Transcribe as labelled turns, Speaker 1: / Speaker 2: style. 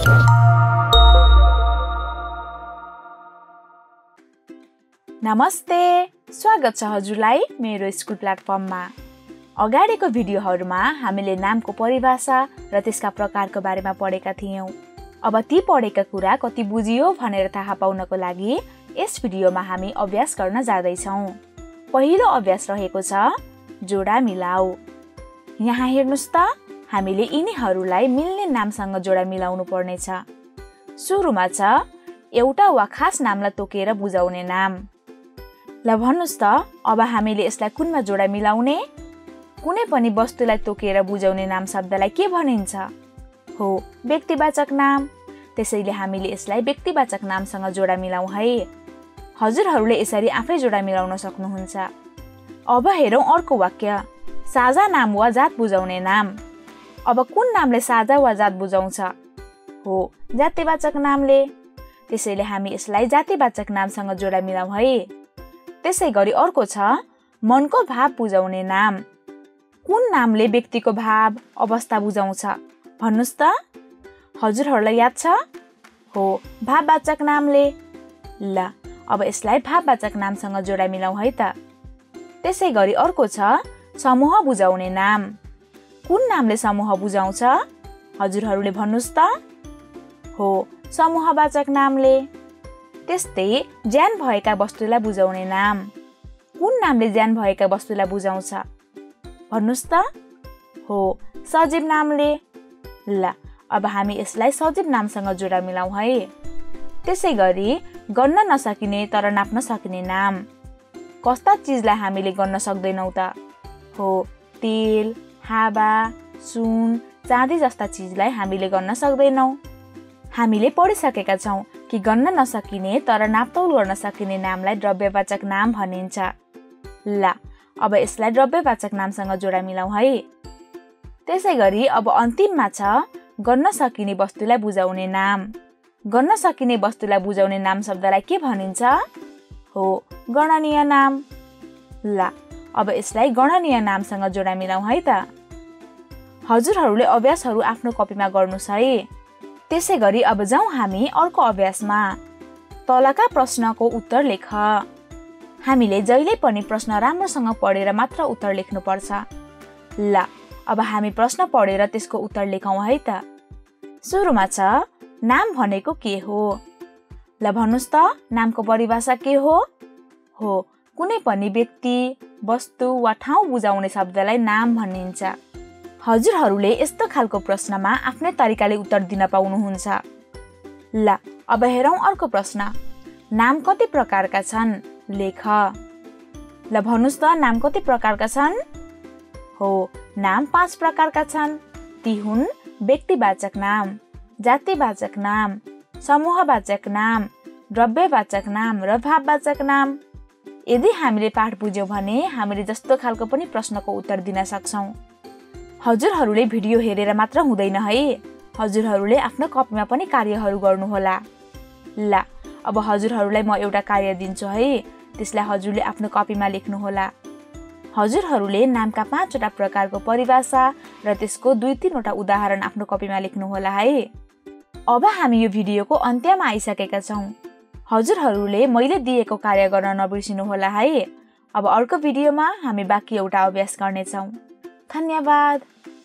Speaker 1: नमस्ते, स्वागत छ हजुरलाई मेरो स्कुल प्लेटफर्ममा। अगाडिको भिडियोहरूमा हामीले नामको परिभाषा र त्यसका प्रकारको बारेमा पढेका थियौं। अब ती पढेका कुरा कति बुझियो भनेर थाहा पाउनको लागि यस भिडियोमा हामी अभ्यास गर्न जाँदैछौं। पहिलो अभ्यास रहेको छ जोडा मिलाऊ। यहाँ हेर्नुस् त, हामीले यिनीहरूलाई मिल्ने नामसँग जोडा मिलाउनु पर्नेछ। सुरुमा छ एउटा वा खास नामलाई तोकेर बुझाउने नाम। ल भन्नुस् त, अब हामीले यसलाई कुनमा जोडा मिलाउने? कुनै पनि वस्तुलाई तोकेर बुझाउने नाम शब्दलाई के भनिन्छ? हो, व्यक्तिवाचक नाम। त्यसैले हामीले यसलाई व्यक्तिवाचक नामसँग जोडा मिलाऊ है। हजुरहरूले यसरी आफै जोडा मिलाउन सक्नुहुन्छ। अब हेरौं अर्को वाक्य, साझा नाम वा जात बुझाउने नाम। अब कुन नामले साझा वा जात बुझाउँछ? हो, जातिवाचक नामले। त्यसैले हामी यसलाई जातिवाचक नामसँग जोडा मिलाऊ है। त्यसै गरी अर्को छ मनको भाव बुझाउने नाम। कुन नामले व्यक्तिको भाव, अवस्था बुझाउँछ? भन्नुस् त, हजुरहरूलाई याद छ? हो, भाववाचक नामले। ल, अब यसलाई भाववाचक नामसँग जोडा मिलाऊ है त। त्यसै गरी अर्को छ समूह बुझाउने नाम। कुन नामले समूह बुझाउँछ? हजुरहरूले भन्नुस् त। हो, समूहवाचक नामले। त्यस्तै ज्यान भएका वस्तुलाई बुझाउने नाम। कुन नामले ज्यान भएका वस्तुलाई बुझाउँछ? भन्नुस् त। हो, सजीव नामले। ल, अब हामी यसलाई सजीव नामसँग जोडा मिलाऊ है। त्यसै गरी गन्न नसकिने तर नाप्न सकिने नाम। कस्ता चिजलाई हामीले गन्न सक्दैनौं त? हो, तेल, हावा, सुन, चाँदी जस्ता चिजलाई हामीले गन्न सक्दैनौं। हामीले पढिसकेका छौं कि गन्न नसकिने तर नापतौल गर्न सकिने नामलाई द्रव्यवाचक नाम भनिन्छ। ल, अब यसलाई द्रव्यवाचक नामसँग जोडा मिलाऊ है। त्यसै गरी अब अन्तिममा छ गन्न सकिने वस्तुलाई बुझाउने नाम। गन्न सकिने वस्तुलाई बुझाउने नाम शब्दलाई के भनिन्छ? हो, गणनीय नाम। ल, अब यसलाई गणनीय नामसँग जोडा मिलाऊ है त। हजुरहरूले अभ्यासहरू आफ्नो कपीमा गर्नुस् है। त्यसै गरी अब जाउँ हामी अर्को अभ्यासमा। तलका प्रश्नको उत्तर लेख। हामीले जहिले पनि प्रश्न राम्रोसँग पढेर मात्र उत्तर लेख्नुपर्छ। ल, अब हामी प्रश्न पढेर त्यसको उत्तर लेखौं है त। सुरुमा छ नाम भनेको के हो? ल भन्नुस् त, नामको परिभाषा के हो? हो, कुनै पनि व्यक्ति, वस्तु वा ठाउँ बुझाउने शब्दलाई नाम भनिन्छ। हजुरहरूले यस्तो खालको प्रश्नमा आफ्नै तरिकाले उत्तर दिन पाउनुहुन्छ। ल, अब हेरौं अर्को प्रश्न। नाम कति प्रकारका छन्? लेख। ल भन्नुस् त, नाम कति प्रकारका छन्? हो, नाम 5 प्रकारका छन्। ती हुन् व्यक्तिवाचक नाम, जातिवाचक नाम, समूहवाचक नाम, द्रव्यवाचक नाम र भाववाचक नाम। यदि हामीले पाठ बुझ्यौं भने हामीले जस्तो खालको पनि प्रश्नको उत्तर दिन सक्छौं। हजुरहरूले भिडियो हेरेर मात्र हुँदैन है, हजुरहरूले आफ्नो कपीमा पनि कार्यहरू गर्नुहोला। ल, अब हजुरहरूलाई म एउटा कार्य दिन्छु है, त्यसलाई हजुरले आफ्नो कपीमा लेख्नुहोला। हजुरहरूले नामका 5 वटा प्रकारको परिभाषा र त्यसको 2-3 वटा उदाहरण आफ्नो कपीमा लेख्नुहोला है। अब हामी यो भिडियोको अन्त्यमा आइसकेका छौं। हजुरहरूले मैले दिएको कार्य गर्न नबिर्सिनुहोला है। अब अर्को भिडियोमा हामी बाँकी एउटा अभ्यास गर्नेछौं। धन्यवाद।